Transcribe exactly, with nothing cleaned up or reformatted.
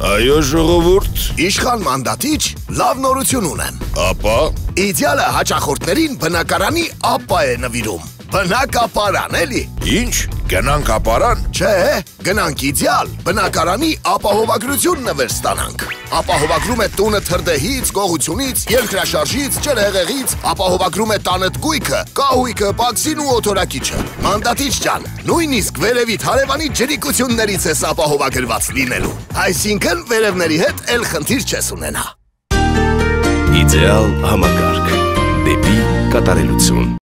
Այո, ժողովուրդ։ Իշխան մանդատիչ, լավ նորություն ունեմ։ Ապա։ Իդեալը հաճախորդներին բնակարանի ապա է նվիրում։ Բնակապարան, էլի։ Ինչ, գնանք ապարան։ Չէ, գնանք իդեալ, բնակարանի ապահովագրություն նվեր ստանանք։ Ապահովագրում է տունը թրդեհից, գողությունից, երկրաշարժից, ջրհեղեղից, ապահովագրում է տանդ գույքը, կահույքը, բաքսին ու օթորակիչը։ Մանդատիչ ջան, նույնիսկ վերևիդ հարևանի ջրիկություններից ես ապահովագրված լինելու։ Այսինքն վերևների հետ էլ խնդիր չես ունենա։ Իդեալ համակարգ դեպի կատարելություն։